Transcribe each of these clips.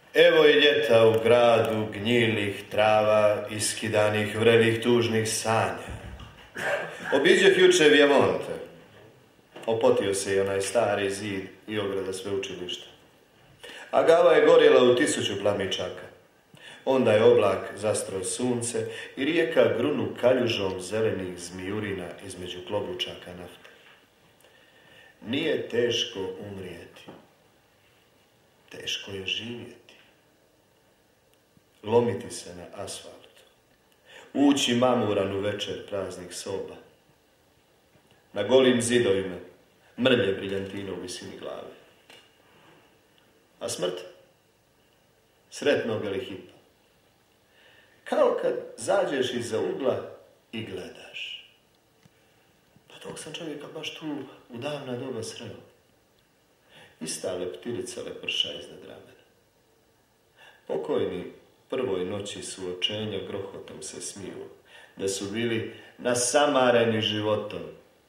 Evo i ljeta u gradu gnjilih trava, iskidanih vrelih tužnih sanja. Obiđeh juče Vjemonte. Opotio se i onaj stari zid i ograda sveučilišta. A gava je gorjela u 1000 plamičaka. Onda je oblak zastro sunce i rijeka grunu kaljužom zelenih zmijurina između klobučaka nafte. Nije teško umrijeti. Teško je živjeti. Lomiti se na asfaltu. Ući mamuran u večer praznih soba. Na golim zidovima mrlje briljantina u visini glave. A smrt? Sretnog li hipa. Kao kad zađeš iza ugla i gledaš. Pa tog sam čovjeka baš tu u davna doba sreo. Ista leptirica leprša iznad ramena. Pokojni prvoj noći suočenja grohotom se smiju, da su bili nasamareni životom.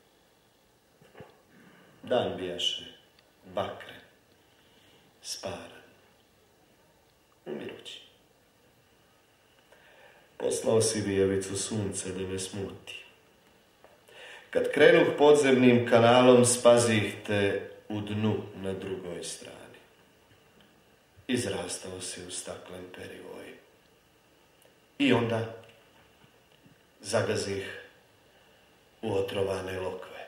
Dan bijaše bakren, sparan, umirući. Poslao si vijevicu sunce da me smuti. Kad krenuh podzemnim kanalom, spazih te u dnu na drugoj strani. Izrastao si u staklen perivoj. I onda zagazih u otrovane lokve.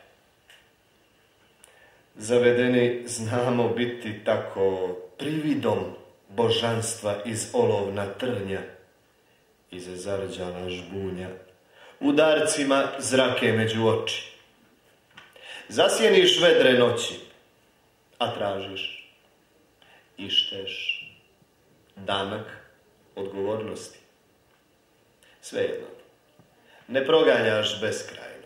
Zavedeni znamo biti tako prividom božanstva iz olovna trnja, iz zarđana žbunja, udarcima zrake među oči. Zasjeniš vedre noći, a tražiš, išteš, danak odgovornosti. Svejedno, ne proganjaš beskrajno,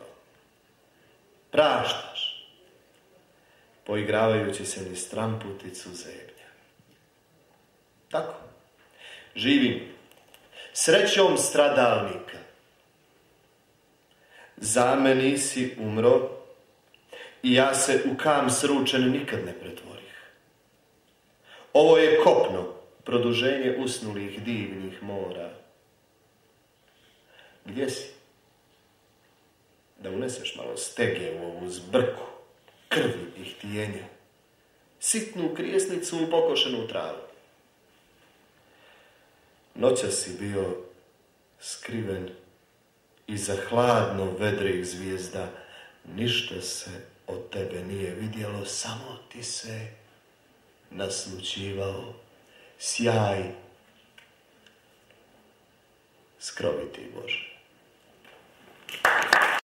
praštaš, poigravajući se niz stramputicu zeblja. Tako, živim srećom stradalnika. Za me nisi umro i ja se u kam sručen nikad ne pretvorih. Ovo je kopno, produženje usnulih divnih mora. Gdje si? Da uneseš malo stege u ovu zbrku, krvi i htijenja, sitnu krijesnicu u pokošenu travu. Noća si bio skriven iza hladno vedrih zvijezda, ništa se od tebe nije vidjelo, samo ti se naslućivao sjaj skroviti Bože.